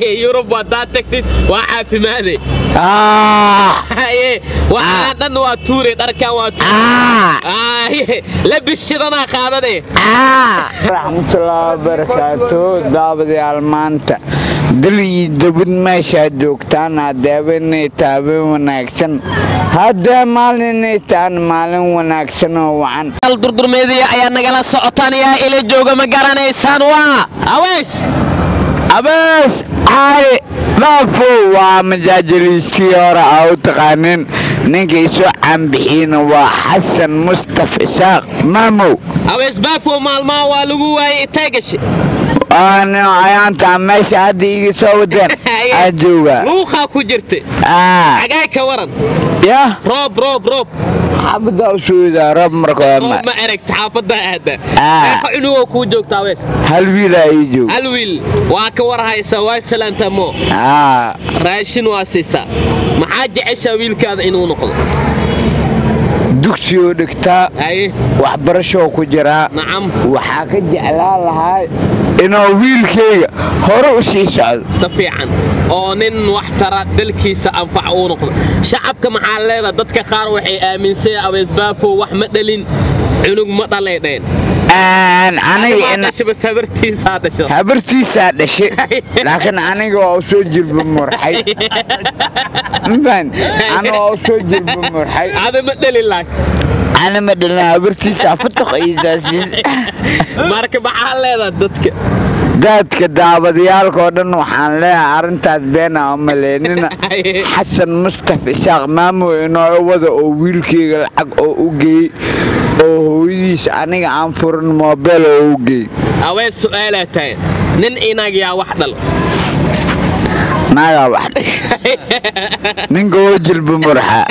يوروب وداتك وعافي ماذا وعندنا واتوري دركان واتوري لبس شدنا خاذني رحمة الله وبركاته دابدي المانتا دلي دبن ماشا دوكتان هدابني تابي وناكسن هدا مالني تان مالن وناكسن وعن الدردر ميديا ايا نغلا سوتان يا الى جوجا ما غرانيسان وا أبس هاي لافو ومجاجريستي ورا أو تقانين نجيسو عم بحين وحسن مصطفى إساق مامو أبس بافو مالما والوغو تاقش أنا عيان تعمش هادي يسودين أجوغا روخا كجرت عقايك ورن يا روب حافظة وسويدة رب مركوما ما أركت حافظة هذا عنوه كوجوك تاويس هالويلا يجو هالويل واكور هاي سواي سلان تمو راشن واسيسا محاج عشا ويل كاد إنو نقض دكتيو دكتا وحبرشو كجرا نعم وحاك جعلال هاي إنو ويل كي هرو سيسال سفيعا ونن واحترى دلكيسا أنفعو نقض شعبك محاليبا دادك خاروحي آمين سي أو إسبابو وحمد دلين عنوك مطاليدين أنا بس هبرتي سادة شيء لكن أنا أوصل بمرحي مبان أنا أوصل بمرحي هذا مدلل لك أنا مدلل هبرتي سافتق إيزازيز مارك بحالة دادك دابديالك ودن وحان لها أرنتاد بينا أمالينينا حسن مصطفى إساق مامو إنو عوضا أو ويلكي الحق أو أوجي أو هويديس أنيق عن فرن موبيل أو أوجي أوين سؤالتين نن إناق يا وحدل ناقا وحدل ننقو وجل بمرحة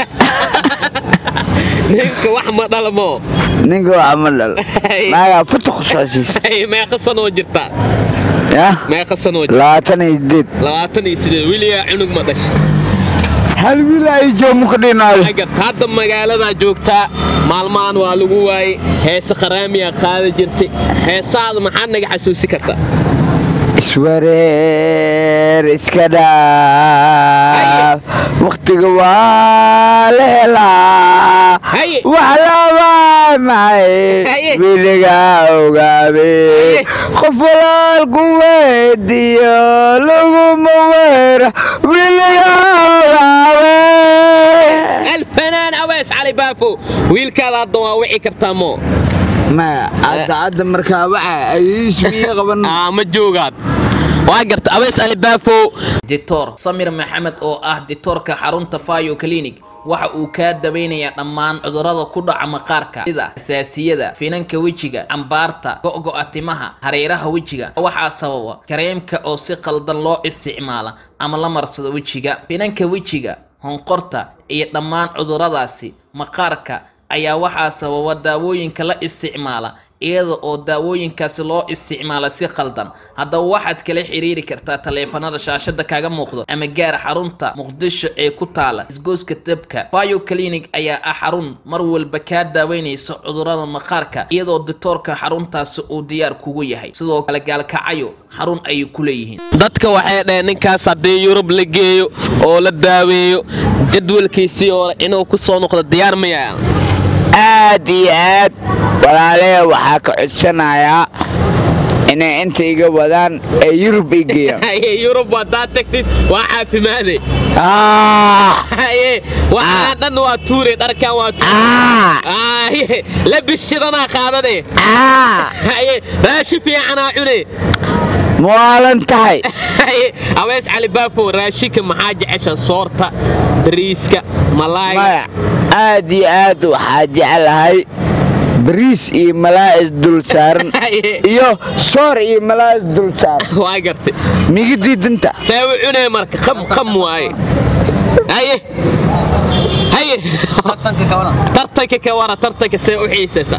ننك وحمد المو ننقو عمل ناقا فتح خصاصيس ما يقصن وجرتا يا ما يقصن وجرتا لا تنيدد ويليا عنق مدش هل ويلا يجو مكدين هذا مقالة جوكتا مالمان والوغواي هيس خرامي قادة جرتي هيس هذا محنق حسوسي كرتا اسورير اسكدا وقت قواليلا وحلا معي بلقا وقابي خفلا القوة ديو لغو مويرة بلقا وقابي الفنان أويس علي بافو ويلكا الضواوعي كرتامو ما عاد مركبة أيش مية قبل مجوجات واجرت أويس علي بافو دكتور سمير محمد أو دكتور كحرون تفايو كلينيك waxa uu ka dabeynaya dhammaan cudurrada ku dhaca maqaarka sida xasaasiyada finanka wajiga ambaarta go'go'a timaha hareeraha wajiga waxa sababa kareemka oo si qaldan loo isticmaalo ama la marsado wajiga finanka wajiga honqorta iyo dhammaan cudurradaasi maqaarka ayaa waxa sababa daawooyinka la isticmaala iyada oo daawooyinkaasi loo isticmaalo si qaldan hadda waxaad kala xiriiri kartaa taleefanada shaashada kaaga muuqdo ama gaar xarunta Muqdisho ee ku taala isgooska dabka Bio Clinic ayaa xarun mar walba ka daaweynayso cudurrada maqaarka iyadoo doctorka xaruntaasi uu diyaar kugu yahay sidoo kale gaalkacayo xarun ay ku leeyihiin dadka waxay dhaheen ninkaas hadii Yurub la geeyo oo la daaweeyo jadwalkiisii oo inuu ku soo noqdo diyaar ma yahay aad walaalay waxa ka codsanayaa inay inta iga wadaan ee Yurub igeeyo Yurub wadaatakid waa caafimaade وعندنا واتوري دركان واتوري لبس شدنا خاذني راشي في عنا عوني موالنتاي أويس علي بافو راشيك محاج عشان صورته بريسك ملاي آد وحاجة على هاي بريس إيه ملاء الدولسارن إيوه صور إيه ملاء الدولسارن واقرت ميجي ديد انت ساوي عوني مرك خم واي هاي ترتك ساوي حيساسا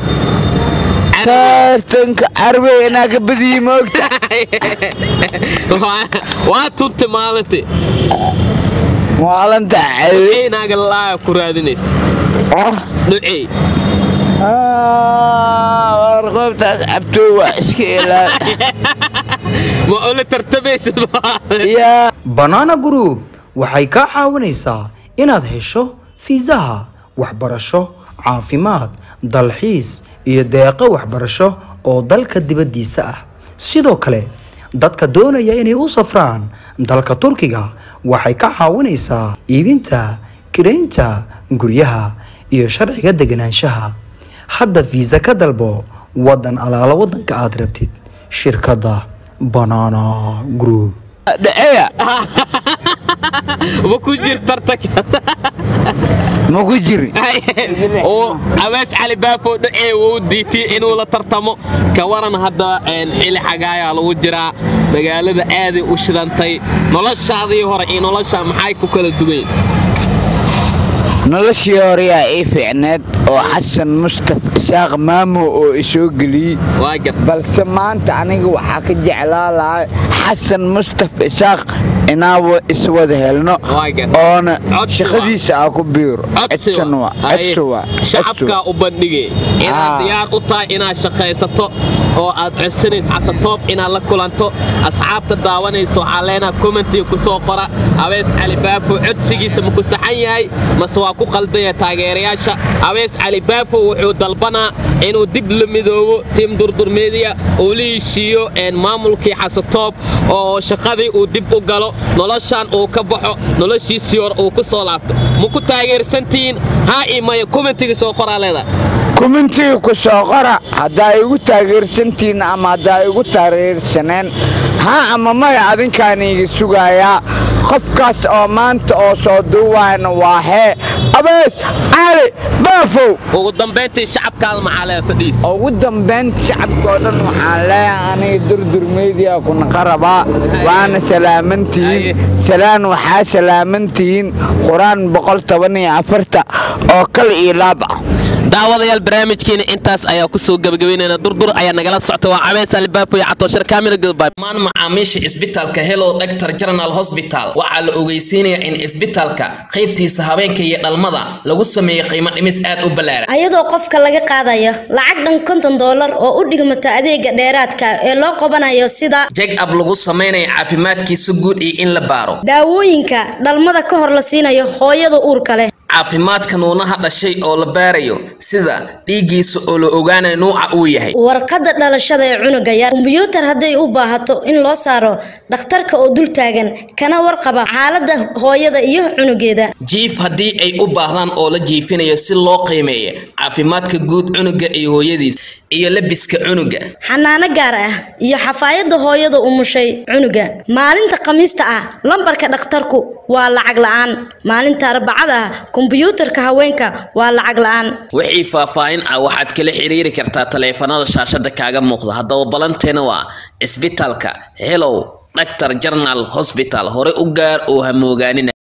ترتنك عربي هناك بدي موقتا واتنت مالتي مالنت عيناك هناك الله كرادينيس نوعي ورقبت أسحبتو واسكيلا ma oo la tartamaysid yaa Banana Group waxay ka caawinaysaa inaad hesho fiisaha waxbarasho, caafimaad, dalxiis iyo deeqo waxbarasho oo dalka dibadiisa ah. Sidoo kale dadka doonaya inay u safraan dalka Turkiga waxay ka caawinaysaa iibinta, kireynta guryaha iyo sharciga deganaanshaha. Hadda fiisa ka dalbo wadan alaala wadanka aad rabtid. Shirkadda Banana Group. dhaceya ma ku jirtarta ma ku jiri oo Awees Ali Baafo dhacay uu diitay inuu la tartamo ka waran hadda xilli xagaaya lagu jiraa magaalada aad u shidantay noloshaadii hore iyo nolosha maxay ku kala duwan noloshii hore ay fiicneed oo xasan mustafa isaaq maamo oo isoo geliyay waa gar balse maanta aniga waxaa ka jeclaa lahaa xasan mustafa isaaq inaa iswada helno oona shaqadiisa ku biiro shacabka u bandhigay inaad diyaar u tahay inaad shaqaysato oo aad codsanayso xasatoob inaad la kulanto asxaabta daawanayso caleena comment ku soo qora Awees Ali Baafo codsigiisa ma ku saxan yahay mas waa ku qaldan taageerayaasha Awees Ali Baafo wuxuu dalbanaa inuu dib la midoobo team durdur media oo liishiyo maamulkii xasatoob oo shaqadii uu dib u galo noloshan uu ka baxo noloshiisii hore uu ku soo laabto ma ku taageersantiin ha iimay commentiga soo qora leeda commentiga ku soo qora hadaa igu taageersantiin ama hadaa igu taageersaneen ha ama ma adinkaan iga sugayaa qofkaas oo maanta oo soo duwayna waa hee Awees Ali Baafo ugu dambeyntii shacabkaada maxaa la fadhiis ugu dambeyntii shacabka oo dhan waxaan leeyahay aniga durdur media kuna qaraba waana salaamantiin salaan waxaa salaamantiin quraan 114 oo kal iyo laab daawadayaal barnaamijkeena intaas ayaa ku soo gabagabeynayna durdur ayaa nagala socota waa Awees Ali Baafo iyo Cato Shir Kaamil Goodbye maan macaamiisha isbitaalka Hello Doctor General Hospital waxa la ogeysiinayaa in isbitaalka qaybtiisa habeenka iyo dhalmada lagu sameeyay qiimo dhimis aad u ballaaran ayadoo qofka laga qaadayo lacag dhan $50 oo u dhigmata adeega dheeraadka ee loo qabanayo sida check up lagu sameeyo caafimaadkiisa guud iyo in la baaro daawooyinka dhalmada ka hor la siinayo hooyada uurka leh caafimaadka nuunaha dhashay oo la baarayo sida dhiigiisa oo la ogaanayo nooca uu yahay warqadda dhalashada ee cunuga yar kombiyuutar haday u baahato in loo saaro dhakhtarka oo dul taagan kana warqaba xaaladda hooyada iyo cunugeeda jiif hadii ay u baahdaan oo la jiifinayo si loo qiimeeyo caafimaadka guud cunuga iyo hooyadiis iyo labiska cunuga xanaano gaar ah iyo xafaayada hooyada umushay cunuga maalinta khamiista ah lambarka dhakhtarku waa lacag la'aan maalinta arbacada kombiyuutarka haweenka waa lacag la'aan wixii faahfaahin ah waxaad kala xiriiri kartaa taleefanada shaashada kaaga muuqda haddaba balanteena waa isbitaalka Hello Doctor General Hospital hore u gaar oo ha moogaanina